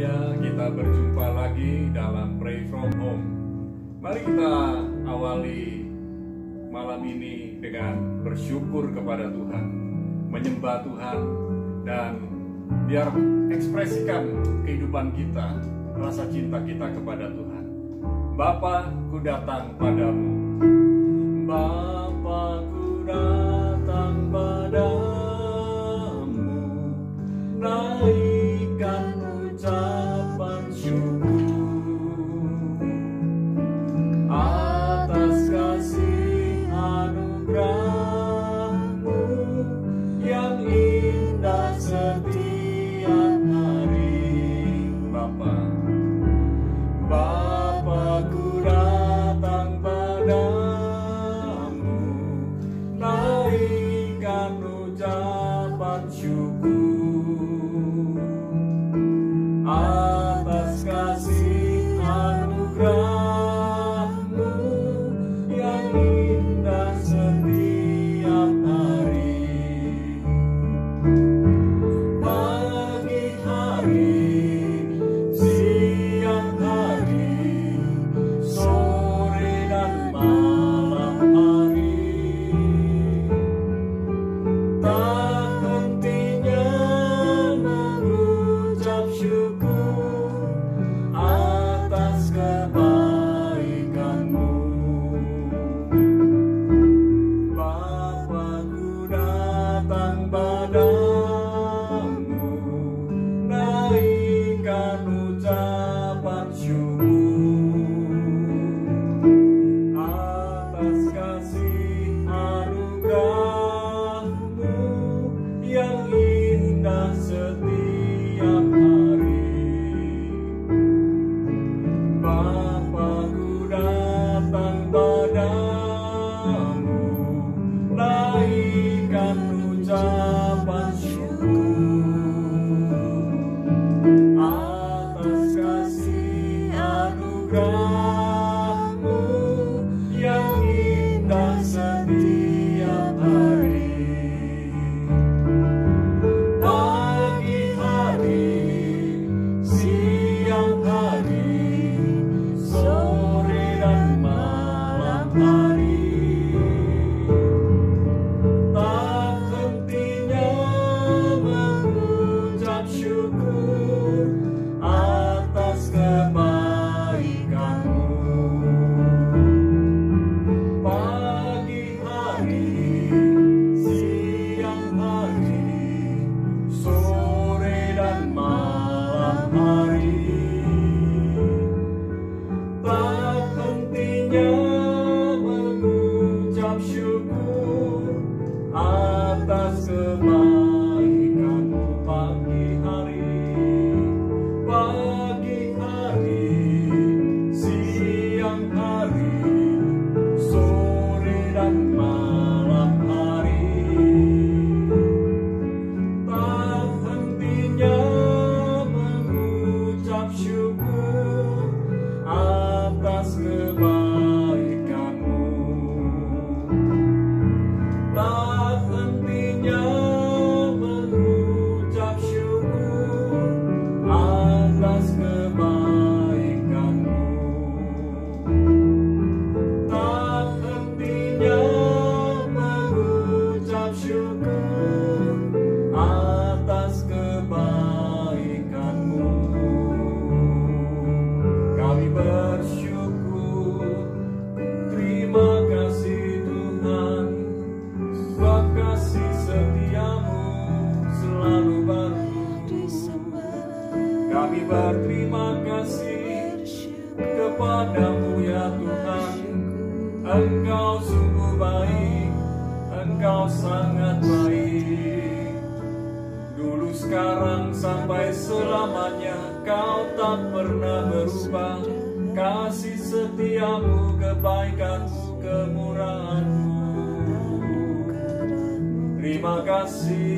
Haleluya, kita berjumpa lagi dalam Pray From Home. Mari kita awali malam ini dengan bersyukur kepada Tuhan, menyembah Tuhan, dan biar ekspresikan kehidupan kita, rasa cinta kita kepada Tuhan. Bapa, ku datang padamu. Bapa, ku datang padamu, naikkan ucapan syukur atas kasih anugerah-Mu yang indah setiap hari. Bapa, ku datang padamu, naikkan ucapan syukur atas kasih anugerah-Mu yang indah setiap hari. Pagi hari, siang hari, sore dan malam hari, tak hentinya mengucap syukur atas kebaikan-Mu. Bapa, ku datang padamu, naikkan ucapan syukur atas kasih anugerah-Mu yang indah setiap hari. Bapa, ku datang padamu, naikkan ucapan syukur atas kasih anugerah-Mu yang indah setiap hari. Pagi hari, siang hari, sore dan malam hari, tak hentinya mengucap syukur atas kebaikan-Mu. Pagi hari, siang hari, sore dan malam hari, tak hentinya mengucap syukur atas kebaikan-Mu. Pagi hari, siang hari, sore dan malam hari, tak hentinya mengucap syukur atas kebaikan-Mu. Tak hentinya mengucap syukur atas kebaikan-Mu. Tak hentinya mengucap syukur atas kebaikan-Mu. Kami bersyukur, terima kasih Tuhan, sebab kasih setia-Mu selalu baru. Kami berterima kasih kepada-Mu ya Tuhan. Engkau sungguh baik, Engkau sangat baik. Dulu, sekarang, sampai selamanya Kau tak pernah berubah. Kasih setia-Mu, kebaikan-Mu, kemurahan-Mu. Terima kasih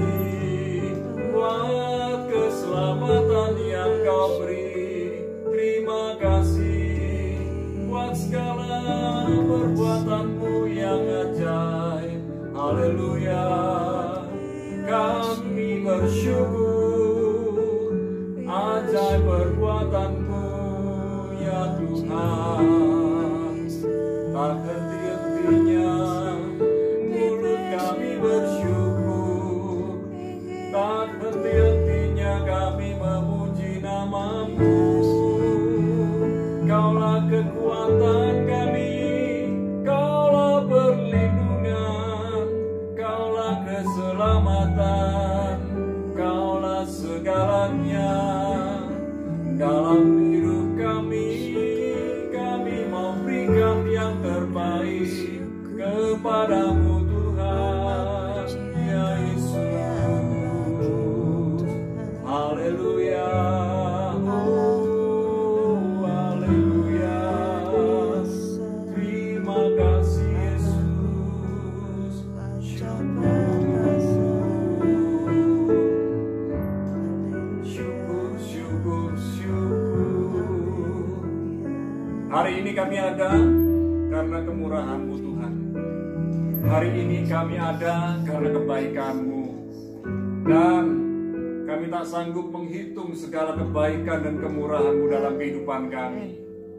buat keselamatan yang Kau beri. Terima kasih buat segala perbuatan-Mu yang ajaib. Haleluya, kami bersyukur ajaib segalanya dalam hidup kami. Kami mau berikan yang terbaik kepadamu Tuhan, ya Yesus. Haleluya, oh haleluya. Terima kasih Yesus. Syukur, syukur, syukur. Hari ini kami ada karena kemurahan-Mu Tuhan. Hari ini kami ada karena kebaikan-Mu. Dan kami tak sanggup menghitung segala kebaikan dan kemurahan-Mu dalam kehidupan kami.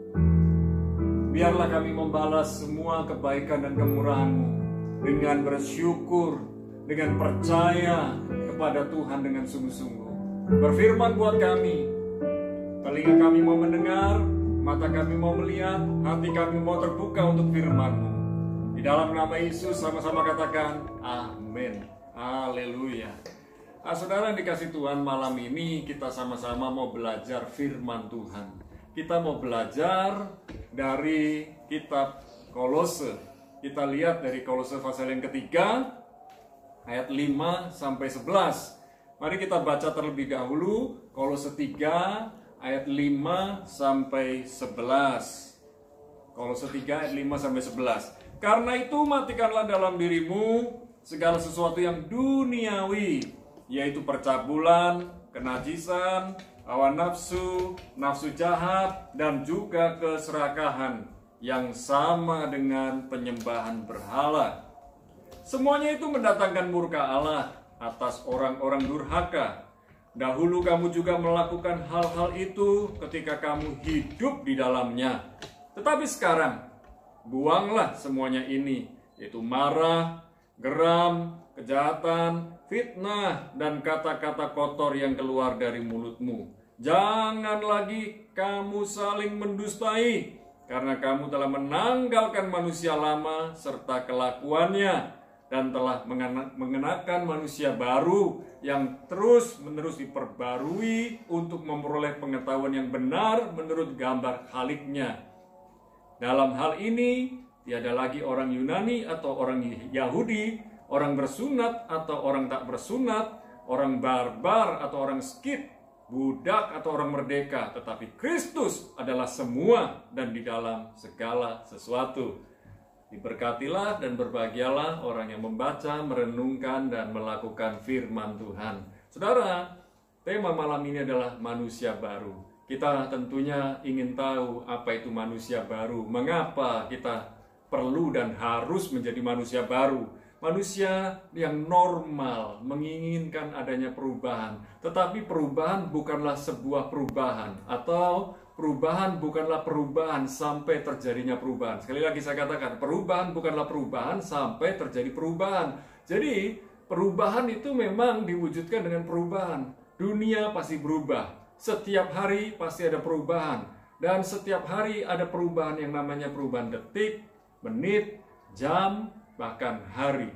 Biarlah kami membalas semua kebaikan dan kemurahan-Mu dengan bersyukur, dengan percaya kepada Tuhan dengan sungguh-sungguh. Berfirman buat kami, telinga kami mau mendengar, mata kami mau melihat, hati kami mau terbuka untuk firman-Mu. Di dalam nama Yesus sama-sama katakan, amin. Haleluya. Saudara yang dikasih Tuhan, malam ini kita sama-sama mau belajar firman Tuhan. Kita mau belajar dari kitab Kolose. Kita lihat dari Kolose pasal yang ketiga, ayat 5 sampai 11. Mari kita baca terlebih dahulu Kolose 3 ayat 5 sampai 11. Kolose 3 ayat 5 sampai 11. Karena itu matikanlah dalam dirimu segala sesuatu yang duniawi, yaitu percabulan, kenajisan, hawa nafsu, nafsu jahat, dan juga keserakahan yang sama dengan penyembahan berhala. Semuanya itu mendatangkan murka Allah atas orang-orang durhaka. Dahulu kamu juga melakukan hal-hal itu ketika kamu hidup di dalamnya. Tetapi sekarang, buanglah semuanya ini, yaitu marah, geram, kejahatan, fitnah, dan kata-kata kotor yang keluar dari mulutmu. Jangan lagi kamu saling mendustai, karena kamu telah menanggalkan manusia lama serta kelakuannya, dan telah mengenakan manusia baru yang terus-menerus diperbarui untuk memperoleh pengetahuan yang benar menurut gambar Khaliknya. Dalam hal ini, tiada lagi orang Yunani atau orang Yahudi, orang bersunat atau orang tak bersunat, orang barbar atau orang skit, budak atau orang merdeka, tetapi Kristus adalah semua dan di dalam segala sesuatu. Diberkatilah dan berbahagialah orang yang membaca, merenungkan, dan melakukan firman Tuhan. Saudara, tema malam ini adalah manusia baru. Kita tentunya ingin tahu apa itu manusia baru, mengapa kita perlu dan harus menjadi manusia baru. Manusia yang normal menginginkan adanya perubahan, tetapi perubahan bukanlah sebuah perubahan, atau perubahan bukanlah perubahan sampai terjadinya perubahan. Sekali lagi saya katakan, perubahan bukanlah perubahan sampai terjadi perubahan. Jadi perubahan itu memang diwujudkan dengan perubahan. Dunia pasti berubah. Setiap hari pasti ada perubahan. Dan setiap hari ada perubahan yang namanya perubahan detik, menit, jam, bahkan hari.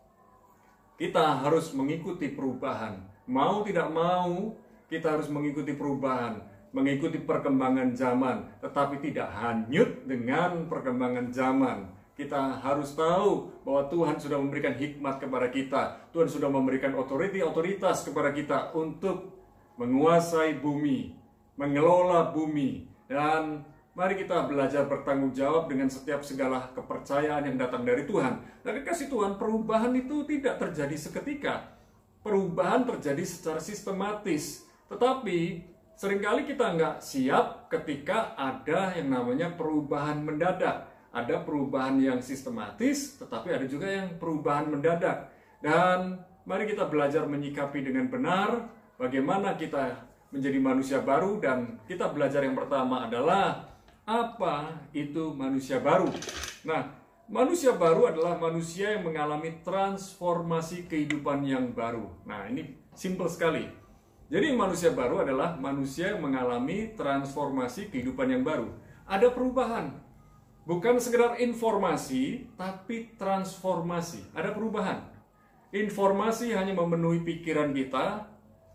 Kita harus mengikuti perubahan. Mau tidak mau, kita harus mengikuti perubahan, mengikuti perkembangan zaman, tetapi tidak hanyut dengan perkembangan zaman. Kita harus tahu bahwa Tuhan sudah memberikan hikmat kepada kita. Tuhan sudah memberikan otoritas kepada kita untuk menguasai bumi, mengelola bumi. Dan mari kita belajar bertanggung jawab dengan setiap segala kepercayaan yang datang dari Tuhan. Dan dikasih Tuhan, perubahan itu tidak terjadi seketika. Perubahan terjadi secara sistematis. Tetapi seringkali kita nggak siap ketika ada yang namanya perubahan mendadak. Ada perubahan yang sistematis, tetapi ada juga yang perubahan mendadak. Dan mari kita belajar menyikapi dengan benar bagaimana kita menjadi manusia baru. Dan kita belajar yang pertama adalah apa itu manusia baru. Nah, manusia baru adalah manusia yang mengalami transformasi kehidupan yang baru. Nah, ini simple sekali. Jadi manusia baru adalah manusia yang mengalami transformasi kehidupan yang baru. Ada perubahan. Bukan sekedar informasi, tapi transformasi. Ada perubahan. Informasi hanya memenuhi pikiran kita,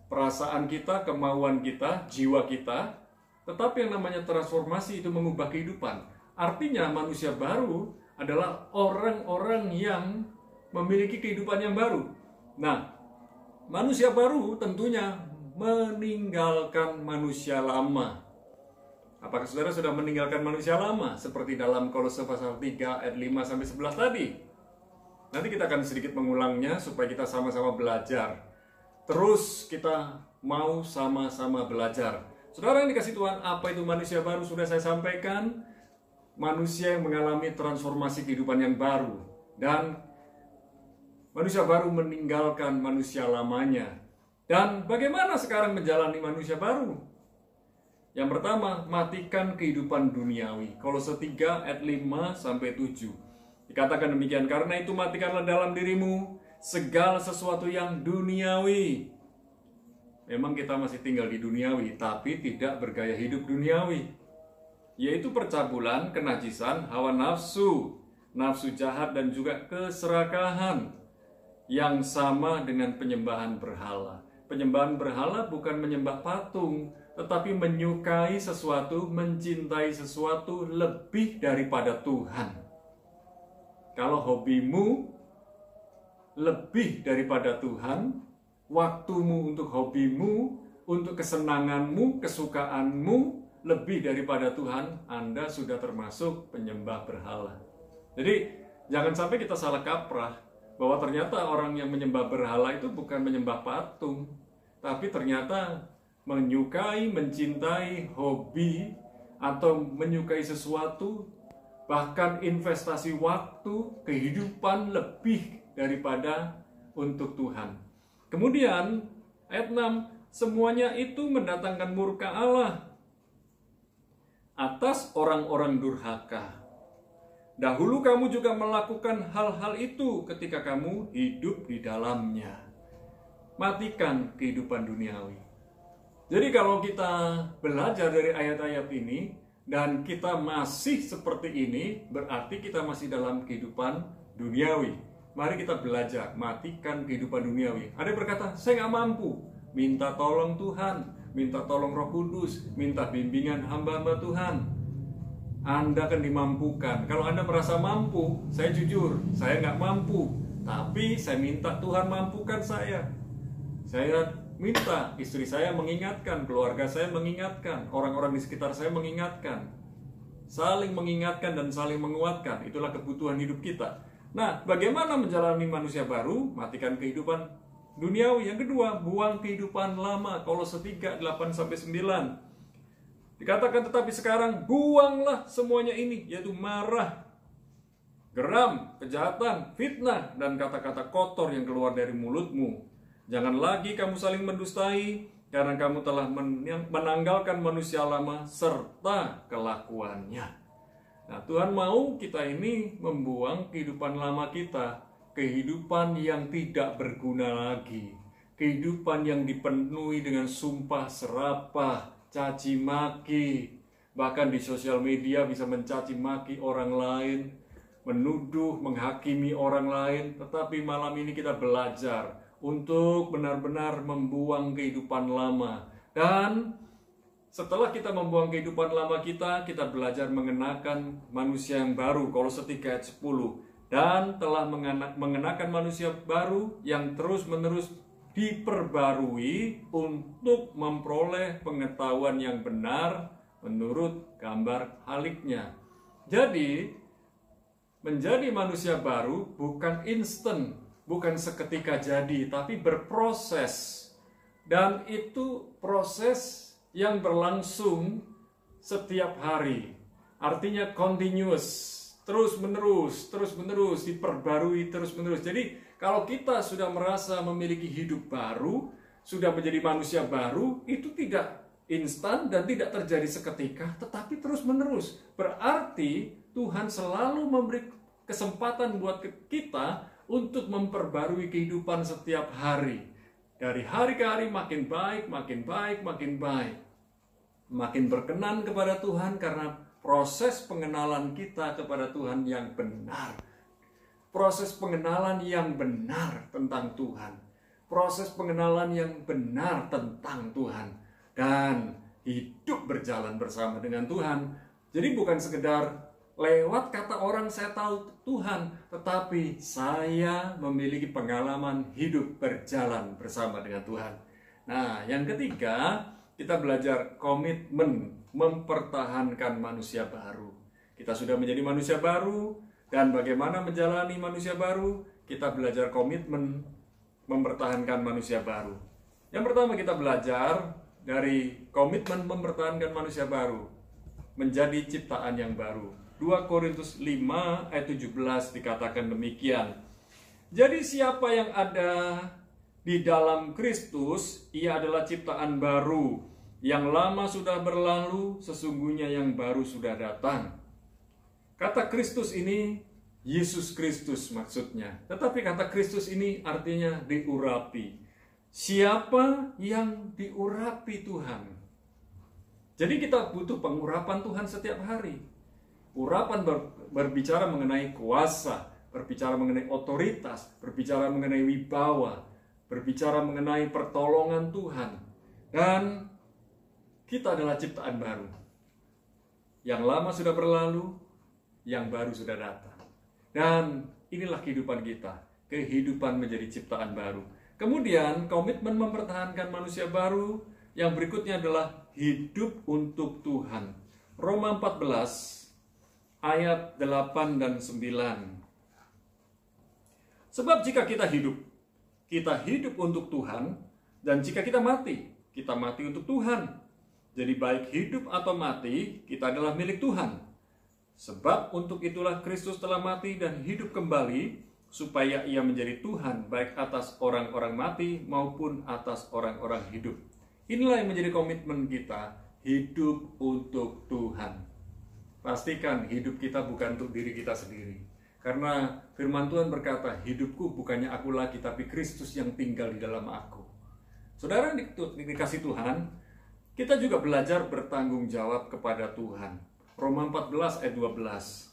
perasaan kita, kemauan kita, jiwa kita. Tetapi yang namanya transformasi itu mengubah kehidupan. Artinya manusia baru adalah orang-orang yang memiliki kehidupan yang baru. Nah, manusia baru tentunya meninggalkan manusia lama. Apakah saudara sudah meninggalkan manusia lama? Seperti dalam Kolose pasal 3 ayat 5-11 tadi. Nanti kita akan sedikit mengulangnya supaya kita sama-sama belajar. Terus kita mau sama-sama belajar. Saudara yang dikasih Tuhan, apa itu manusia baru? Sudah saya sampaikan. Manusia yang mengalami transformasi kehidupan yang baru. Dan manusia baru meninggalkan manusia lamanya. Dan bagaimana sekarang menjalani manusia baru? Yang pertama, matikan kehidupan duniawi. Kolose 3 ayat 5-7. Dikatakan demikian, karena itu matikanlah dalam dirimu segala sesuatu yang duniawi. Memang kita masih tinggal di duniawi, tapi tidak bergaya hidup duniawi. Yaitu percabulan, kenajisan, hawa nafsu, nafsu jahat, dan juga keserakahan. Yang sama dengan penyembahan berhala. Penyembahan berhala bukan menyembah patung, tetapi menyukai sesuatu, mencintai sesuatu lebih daripada Tuhan. Kalau hobimu lebih daripada Tuhan, waktumu untuk hobimu, untuk kesenanganmu, kesukaanmu lebih daripada Tuhan, Anda sudah termasuk penyembah berhala. Jadi, jangan sampai kita salah kaprah bahwa ternyata orang yang menyembah berhala itu bukan menyembah patung, tapi ternyata menyukai, mencintai hobi, atau menyukai sesuatu, bahkan investasi waktu, kehidupan lebih daripada untuk Tuhan. Kemudian, ayat 6, semuanya itu mendatangkan murka Allah atas orang-orang durhaka. Dahulu kamu juga melakukan hal-hal itu ketika kamu hidup di dalamnya. Matikan kehidupan duniawi. Jadi kalau kita belajar dari ayat-ayat ini dan kita masih seperti ini, berarti kita masih dalam kehidupan duniawi. Mari kita belajar, matikan kehidupan duniawi. Ada yang berkata, saya nggak mampu. Minta tolong Tuhan, minta tolong Roh Kudus, minta bimbingan hamba-hamba Tuhan. Anda akan dimampukan. Kalau Anda merasa mampu, saya jujur, saya nggak mampu. Tapi saya minta Tuhan mampukan saya. Saya minta istri saya mengingatkan, keluarga saya mengingatkan, orang-orang di sekitar saya mengingatkan. Saling mengingatkan dan saling menguatkan. Itulah kebutuhan hidup kita. Nah, bagaimana menjalani manusia baru? Matikan kehidupan duniawi. Yang kedua, buang kehidupan lama. Kolose 3, 8-9. Dikatakan tetapi sekarang buanglah semuanya ini, yaitu marah, geram, kejahatan, fitnah, dan kata-kata kotor yang keluar dari mulutmu. Jangan lagi kamu saling mendustai, karena kamu telah menanggalkan manusia lama serta kelakuannya. Nah, Tuhan mau kita ini membuang kehidupan lama kita, kehidupan yang tidak berguna lagi, kehidupan yang dipenuhi dengan sumpah serapah, caci maki, bahkan di sosial media bisa mencaci maki orang lain, menuduh, menghakimi orang lain. Tetapi malam ini kita belajar untuk benar-benar membuang kehidupan lama. Dan setelah kita membuang kehidupan lama kita belajar mengenakan manusia yang baru. Kolose 3 ayat 10. Dan telah mengenakan manusia baru yang terus-menerus diperbarui untuk memperoleh pengetahuan yang benar menurut gambar haliknya. Jadi, menjadi manusia baru bukan instan, bukan seketika jadi, tapi berproses. Dan itu proses yang berlangsung setiap hari. Artinya continuous, terus-menerus, diperbarui terus-menerus. Jadi, kalau kita sudah merasa memiliki hidup baru, sudah menjadi manusia baru, itu tidak instan dan tidak terjadi seketika, tetapi terus-menerus. Berarti Tuhan selalu memberi kesempatan buat kita untuk memperbarui kehidupan setiap hari. Dari hari ke hari makin baik, makin baik, makin baik. Makin berkenan kepada Tuhan karena proses pengenalan kita kepada Tuhan yang benar. Proses pengenalan yang benar tentang Tuhan. proses pengenalan yang benar tentang Tuhan, dan hidup berjalan bersama dengan Tuhan. Jadi bukan sekedar lewat kata orang saya tahu Tuhan, tetapi saya memiliki pengalaman hidup berjalan bersama dengan Tuhan. Nah, yang ketiga, kita belajar komitmen mempertahankan manusia baru. Kita sudah menjadi manusia baru, dan bagaimana menjalani manusia baru, kita belajar komitmen mempertahankan manusia baru. Yang pertama kita belajar dari komitmen mempertahankan manusia baru, menjadi ciptaan yang baru. 2 Korintus 5 ayat 17 dikatakan demikian. Jadi siapa yang ada di dalam Kristus, ia adalah ciptaan baru. Yang lama sudah berlalu, sesungguhnya yang baru sudah datang. Kata Kristus ini, Yesus Kristus maksudnya. Tetapi kata Kristus ini artinya diurapi. Siapa yang diurapi Tuhan? Jadi kita butuh pengurapan Tuhan setiap hari. Urapan berbicara mengenai kuasa, berbicara mengenai otoritas, berbicara mengenai wibawa, berbicara mengenai pertolongan Tuhan. Dan kita adalah ciptaan baru. Yang lama sudah berlalu, yang baru sudah datang. Dan inilah kehidupan kita, kehidupan menjadi ciptaan baru. Kemudian komitmen mempertahankan manusia baru, yang berikutnya adalah hidup untuk Tuhan. Roma 14 ayat 8 dan 9. Sebab jika kita hidup untuk Tuhan, dan jika kita mati untuk Tuhan. Jadi baik hidup atau mati, kita adalah milik Tuhan. Sebab untuk itulah Kristus telah mati dan hidup kembali, supaya ia menjadi Tuhan baik atas orang-orang mati maupun atas orang-orang hidup. Inilah yang menjadi komitmen kita, hidup untuk Tuhan. Pastikan hidup kita bukan untuk diri kita sendiri. Karena firman Tuhan berkata, hidupku bukannya aku lagi, tapi Kristus yang tinggal di dalam aku. Saudara yang dikasih Tuhan, kita juga belajar bertanggung jawab kepada Tuhan. Roma 14 ayat 12.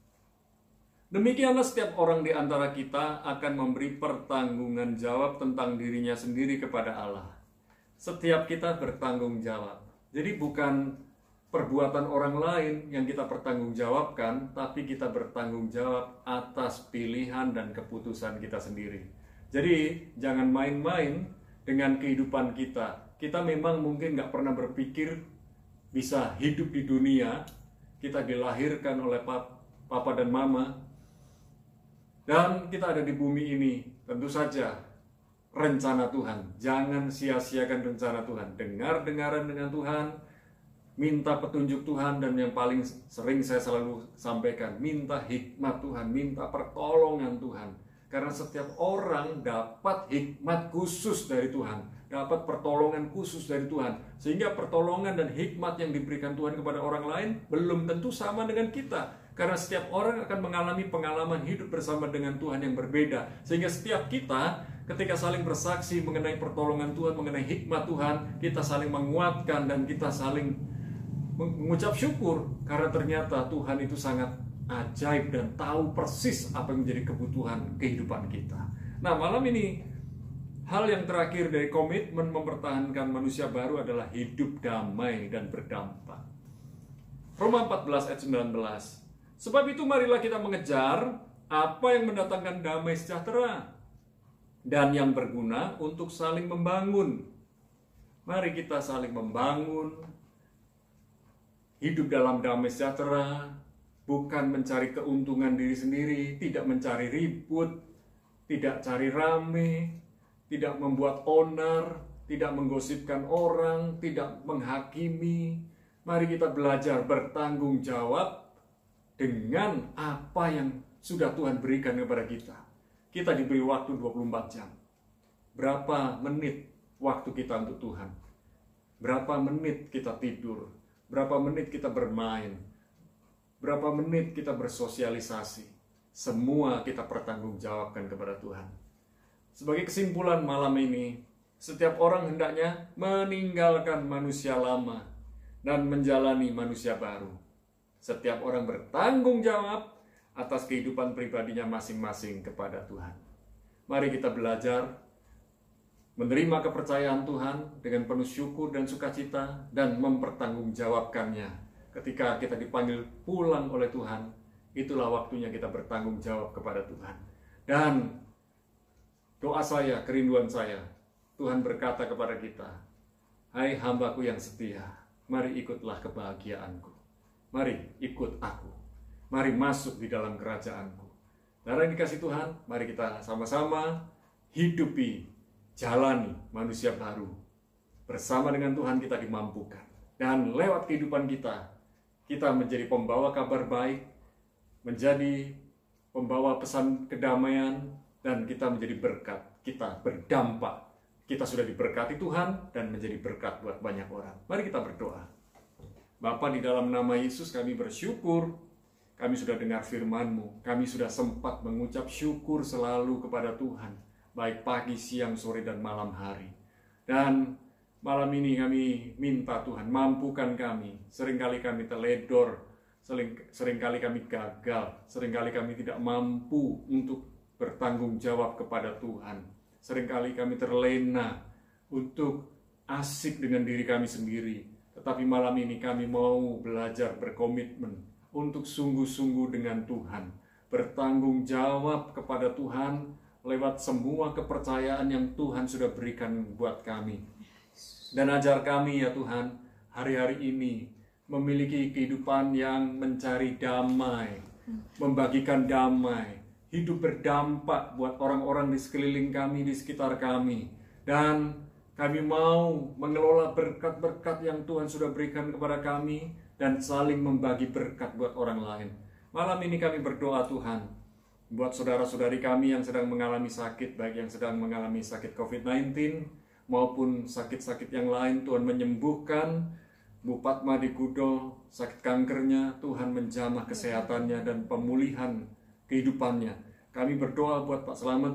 Demikianlah setiap orang di antara kita akan memberi pertanggungan jawab tentang dirinya sendiri kepada Allah. Setiap kita bertanggung jawab. Jadi bukan perbuatan orang lain yang kita pertanggungjawabkan, tapi kita bertanggung jawab atas pilihan dan keputusan kita sendiri. Jadi jangan main-main dengan kehidupan kita. Kita memang mungkin nggak pernah berpikir bisa hidup di dunia. Kita dilahirkan oleh papa dan mama, dan kita ada di bumi ini. Tentu saja rencana Tuhan. Jangan sia-siakan rencana Tuhan. Dengar-dengaran dengan Tuhan, minta petunjuk Tuhan, dan yang paling sering saya selalu sampaikan, minta hikmat Tuhan, minta pertolongan Tuhan. Karena setiap orang dapat hikmat khusus dari Tuhan, dapat pertolongan khusus dari Tuhan. Sehingga pertolongan dan hikmat yang diberikan Tuhan kepada orang lain belum tentu sama dengan kita. Karena setiap orang akan mengalami pengalaman hidup bersama dengan Tuhan yang berbeda. Sehingga setiap kita ketika saling bersaksi mengenai pertolongan Tuhan, mengenai hikmat Tuhan, kita saling menguatkan dan kita saling mengucap syukur. Karena ternyata Tuhan itu sangat ajaib dan tahu persis apa yang menjadi kebutuhan kehidupan kita. Nah, malam ini hal yang terakhir dari komitmen mempertahankan manusia baru adalah hidup damai dan berdampak. Roma 14 ayat 19. Sebab itu marilah kita mengejar apa yang mendatangkan damai sejahtera dan yang berguna untuk saling membangun. Mari kita saling membangun, hidup dalam damai sejahtera, bukan mencari keuntungan diri sendiri, tidak mencari ribut, tidak cari rame, tidak membuat onar, tidak menggosipkan orang, tidak menghakimi. Mari kita belajar bertanggung jawab dengan apa yang sudah Tuhan berikan kepada kita. Kita diberi waktu 24 jam. Berapa menit waktu kita untuk Tuhan? Berapa menit kita tidur? Berapa menit kita bermain? Berapa menit kita bersosialisasi? Semua kita pertanggungjawabkan kepada Tuhan. Sebagai kesimpulan malam ini, setiap orang hendaknya meninggalkan manusia lama dan menjalani manusia baru. Setiap orang bertanggung jawab atas kehidupan pribadinya masing-masing kepada Tuhan. Mari kita belajar menerima kepercayaan Tuhan dengan penuh syukur dan sukacita dan mempertanggungjawabkannya. Ketika kita dipanggil pulang oleh Tuhan, itulah waktunya kita bertanggung jawab kepada Tuhan. Dan doa saya, kerinduan saya, Tuhan berkata kepada kita, "Hai hambaku yang setia, mari ikutlah kebahagiaanku. Mari ikut aku. Mari masuk di dalam kerajaanku." Saudara yang dikasih Tuhan, mari kita sama-sama hidupi, jalani manusia baru. Bersama dengan Tuhan kita dimampukan. Dan lewat kehidupan kita, kita menjadi pembawa kabar baik, menjadi pembawa pesan kedamaian, dan kita menjadi berkat. Kita berdampak. Kita sudah diberkati Tuhan dan menjadi berkat buat banyak orang. Mari kita berdoa. Bapa, di dalam nama Yesus kami bersyukur. Kami sudah dengar firman-Mu. Kami sudah sempat mengucap syukur selalu kepada Tuhan. Baik pagi, siang, sore, dan malam hari. Dan malam ini kami minta Tuhan, mampukan kami. Seringkali kami teledor, seringkali kami gagal, seringkali kami tidak mampu untuk bertanggung jawab kepada Tuhan. Seringkali kami terlena untuk asik dengan diri kami sendiri. Tetapi malam ini kami mau belajar berkomitmen untuk sungguh-sungguh dengan Tuhan. Bertanggung jawab kepada Tuhan lewat semua kepercayaan yang Tuhan sudah berikan buat kami. Dan ajar kami ya Tuhan, hari-hari ini memiliki kehidupan yang mencari damai, membagikan damai, hidup berdampak buat orang-orang di sekeliling kami, di sekitar kami. Dan kami mau mengelola berkat-berkat yang Tuhan sudah berikan kepada kami dan saling membagi berkat buat orang lain. Malam ini kami berdoa Tuhan, buat saudara-saudari kami yang sedang mengalami sakit, baik yang sedang mengalami sakit COVID-19 maupun sakit-sakit yang lain, Tuhan menyembuhkan. Bu Padma di Kudo, sakit kankernya, Tuhan menjamah kesehatannya dan pemulihan kehidupannya. Kami berdoa buat Pak Selamat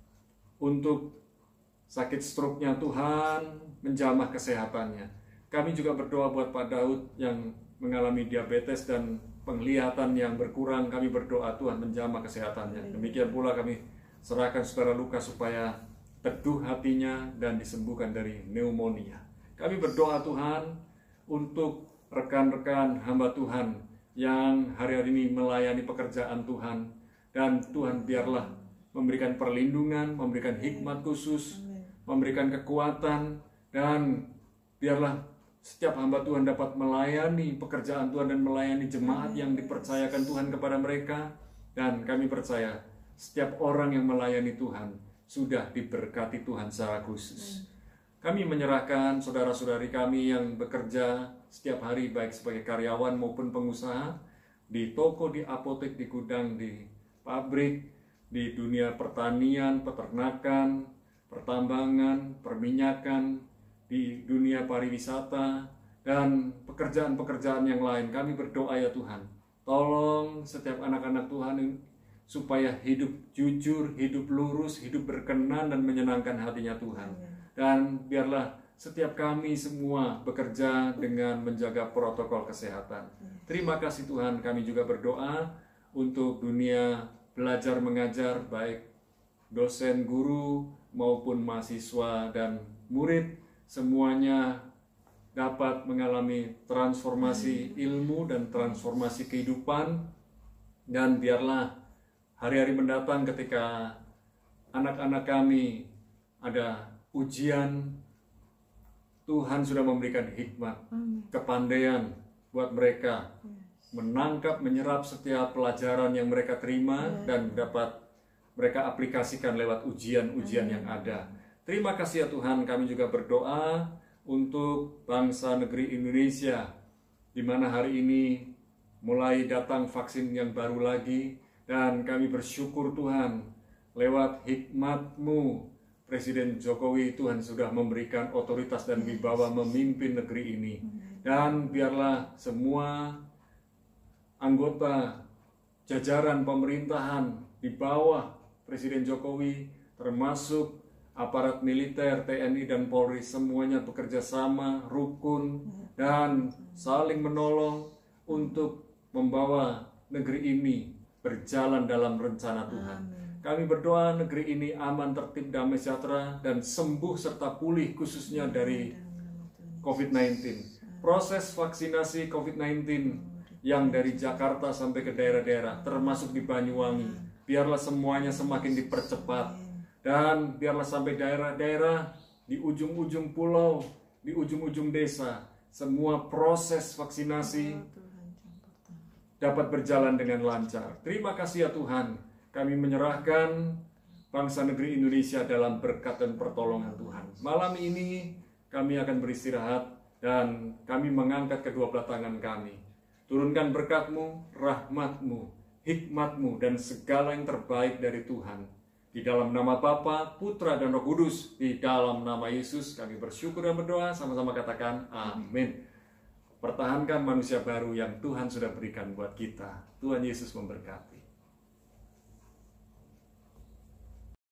untuk sakit stroke-nya, Tuhan menjamah kesehatannya. Kami juga berdoa buat Pak Daud yang mengalami diabetes dan penglihatan yang berkurang. Kami berdoa Tuhan menjamah kesehatannya. Demikian pula kami serahkan saudara Lukas supaya teduh hatinya dan disembuhkan dari pneumonia. Kami berdoa Tuhan untuk rekan-rekan hamba Tuhan yang hari-hari ini melayani pekerjaan Tuhan. Dan Tuhan biarlah memberikan perlindungan, memberikan hikmat khusus, memberikan kekuatan, dan biarlah setiap hamba Tuhan dapat melayani pekerjaan Tuhan dan melayani jemaat yang dipercayakan Tuhan kepada mereka. Dan kami percaya setiap orang yang melayani Tuhan sudah diberkati Tuhan secara khusus. Kami menyerahkan saudara-saudari kami yang bekerja setiap hari baik sebagai karyawan maupun pengusaha di toko, di apotek, di gudang, di pabrik, di dunia pertanian, peternakan, pertambangan, perminyakan, di dunia pariwisata, dan pekerjaan-pekerjaan yang lain. Kami berdoa ya Tuhan, tolong setiap anak-anak Tuhan supaya hidup jujur, hidup lurus, hidup berkenan dan menyenangkan hatinya Tuhan. Dan biarlah setiap kami semua bekerja dengan menjaga protokol kesehatan. Terima kasih Tuhan, kami juga berdoa untuk dunia belajar mengajar, baik dosen, guru, maupun mahasiswa dan murid, semuanya dapat mengalami transformasi ilmu dan transformasi kehidupan. Dan biarlah hari-hari mendatang ketika anak-anak kami ada ujian, Tuhan sudah memberikan hikmat, kepandaian buat mereka menangkap, menyerap setiap pelajaran yang mereka terima dan dapat mereka aplikasikan lewat ujian-ujian yang ada. Terima kasih ya Tuhan, kami juga berdoa untuk bangsa negeri Indonesia, di mana hari ini mulai datang vaksin yang baru lagi, dan kami bersyukur Tuhan, lewat hikmat-Mu, Presiden Jokowi Tuhan sudah memberikan otoritas dan wibawa memimpin negeri ini. Dan biarlah semua anggota jajaran pemerintahan di bawah Presiden Jokowi, termasuk aparat militer, TNI dan Polri, semuanya bekerja sama, rukun, dan saling menolong untuk membawa negeri ini berjalan dalam rencana Tuhan. Kami berdoa negeri ini aman, tertib, damai, sejahtera, dan sembuh serta pulih khususnya dari COVID-19. Proses vaksinasi COVID-19 yang dari Jakarta sampai ke daerah-daerah, termasuk di Banyuwangi, biarlah semuanya semakin dipercepat. Dan biarlah sampai daerah-daerah, di ujung-ujung pulau, di ujung-ujung desa, semua proses vaksinasi dapat berjalan dengan lancar. Terima kasih ya Tuhan, kami menyerahkan bangsa negeri Indonesia dalam berkat dan pertolongan Tuhan. Malam ini kami akan beristirahat dan kami mengangkat kedua belah tangan kami. Turunkan berkat-Mu, rahmat-Mu, hikmat-Mu, dan segala yang terbaik dari Tuhan. Di dalam nama Bapa, Putra, dan Roh Kudus, di dalam nama Yesus kami bersyukur dan berdoa, sama-sama katakan amin. Pertahankan manusia baru yang Tuhan sudah berikan buat kita. Tuhan Yesus memberkati.